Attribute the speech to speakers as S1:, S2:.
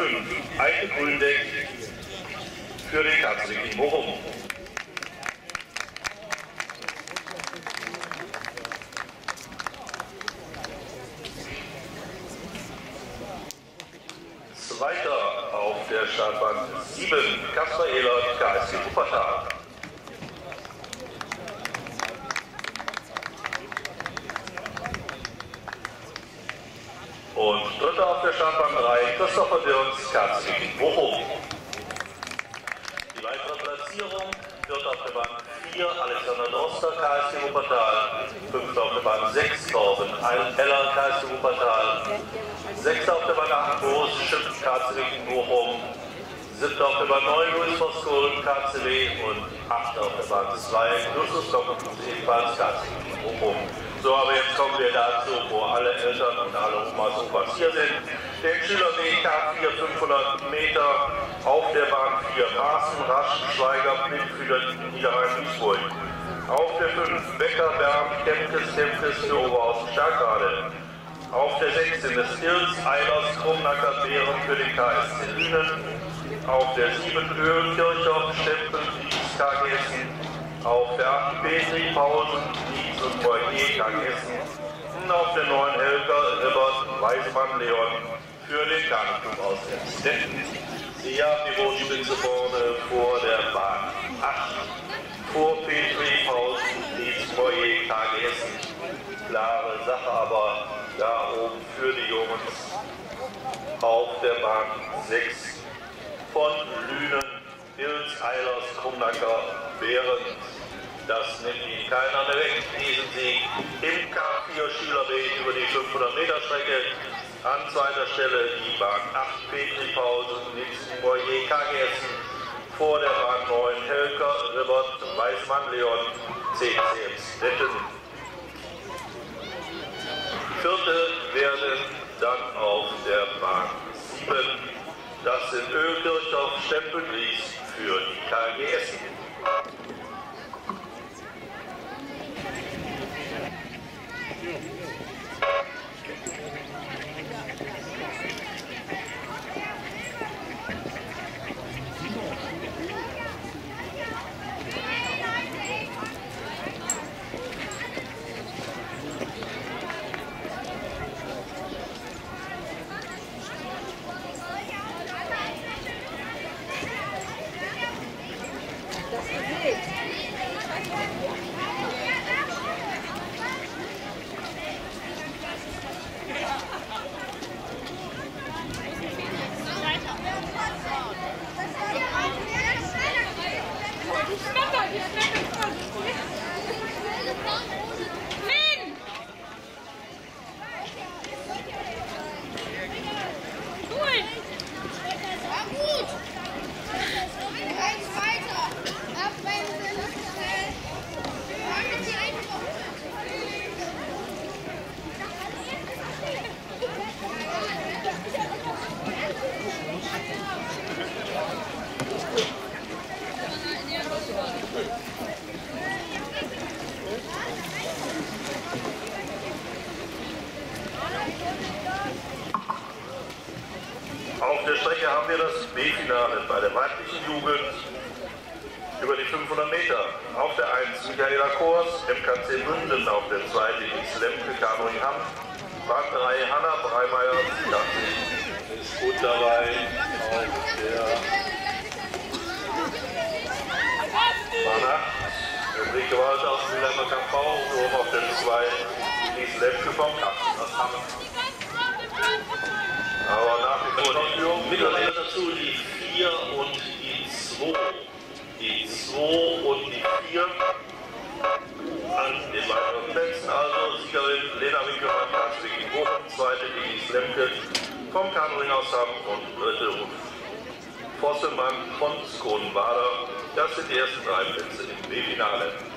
S1: 5, Eike Gründeck für den KC Bochum. Zweiter auf der Startbahn 7, Kasper Ehlert, KSC Wuppertal. Und dritter auf der Startbahn 3, Christopher Dirks, KSC Bochum. Die weitere Platzierung wird auf der Bahn 4, Alexander Droster, KSC Wuppertal. 5. auf der Bahn 6, Torben Heller, KSC Wuppertal. 6. auf der Bahn 8, Boris Schiff, KSC Bochum. 7. auf der Bahn 9, Luis Moskol, KCW. Und 8. auf der Bahn 2, Justus Kopp, ebenfalls KSC Bochum. So, aber jetzt kommen wir dazu, wo alle Eltern und alle Omas und Opas hier sind. Den Schülerweg K4 500 Meter auf der Bahn 4, Maaßen, Raschen, Schweiger, Blindfühler, Niederrhein, Duisburg. Auf der 5, Becker, Berg, Kempkes für Oberhausen, Starkrade. Auf der 16 ist Ilz, Eilers, Krumnacker, Beeren für den KSC Lünen. Auf der 7 Öl, Kirchhoff, Stempel, Dietz, KG Essen. Auf der 8 Petri, Pausen, Dietz und Boyer, KG Essen. Und auf der 9 Helker, Ribbert, Weißmann, Leon für den Kanuclub aus Emstetten. Sie haben die Bodenspitze vorne vor der Bahn 8. Vor Petri, Pausen, Dietz, Boyer, KG Essen. Klare Sache, aber da oben für die Jungs auf der Bahn 6 von Lünen, Ilz, Eilers, Krumnacker, Behrens. Das nimmt Ihnen keiner mehr weg, diesen Sieg im K4 Schülerweg über die 500 Meter Strecke. An zweiter Stelle die Bahn 8 Petri Pausen, Nixon, Boyer, KG Essen. Vor der Bahn 9 Helker, Ribbert, Weißmann, Leon, CC Emstetten. Vierte werden dann auf der Bahn 7. Das sind Ölkirchdorf, Stempelgries für die KG Essen. Auf der Strecke haben wir das B-Finale bei der weiblichen Jugend über die 500 Meter. Auf der 1 Michaela Kors, MKC Münden, auf der 2 die Lemke Kanoing Hamm, Bahn 3 Hanna Breimeyer, ist gut dabei auf der Bahn 8, Ulrike Walter aus dem Mülheimer KV, oben auf der 2 die Lemke vom Kasten aus Hamm. Aber nach wie vor die Führung. Mittlerweile dazu die 4 und die 2. Die 2 und die 4 an den weiteren Plätzen. Also Siegerin Lena Winkelmann, KSC Bochum, zweite die Lemke vom Kanoing aus Hamm und dritte Ruth Vossemann von Skonen-Bader. Das sind die ersten 3 Plätze im B-Finale.